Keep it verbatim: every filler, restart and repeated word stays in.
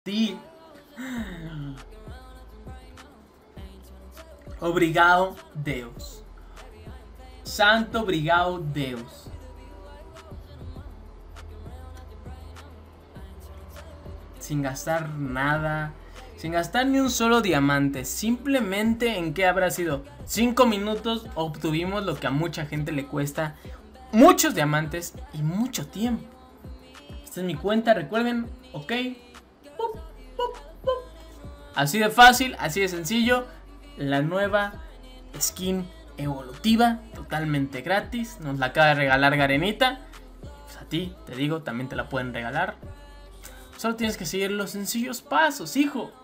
ti. Obrigado, Deus. Santo obrigado, Deus. Sin gastar nada, sin gastar ni un solo diamante. Simplemente en qué habrá sido cinco minutos obtuvimos lo que a mucha gente le cuesta muchos diamantes y mucho tiempo. Esta es mi cuenta, recuerden, ok. Pup, pup, pup. Así de fácil, así de sencillo. La nueva skin evolutiva, totalmente gratis. Nos la acaba de regalar Garenita. Pues a ti, te digo, también te la pueden regalar. Solo tienes que seguir los sencillos pasos, hijo.